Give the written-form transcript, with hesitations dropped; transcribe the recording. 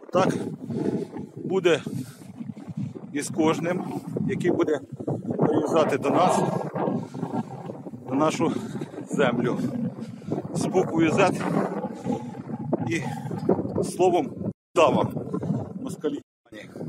Так буде і з кожним, який буде приїжджати до нас, на нашу землю. З буквою Z і словом «Дава» москалі.